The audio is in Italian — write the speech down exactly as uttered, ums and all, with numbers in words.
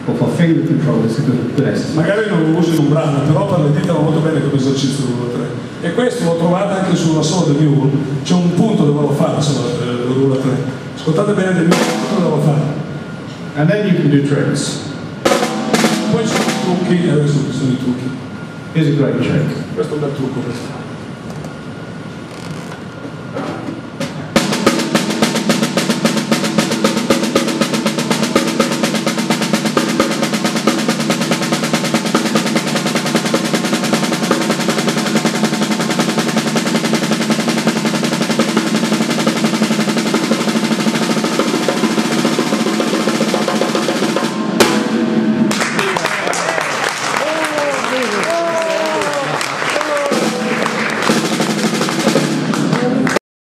or for finger control, it's a good, good exercise. Magari non lo uso in un brano, però per le dita va molto bene come esercizio rullo tre. E questo l'ho trovato anche sulla sola del mule, c'è un punto dove lo fa il rullo tre. Ascoltate bene del mule, dove lo fa. And then you can do tricks. Poi ci sono i trucchi, adesso ci sono i trucchi. Here's a great trick. Questo è un bel trucco questo.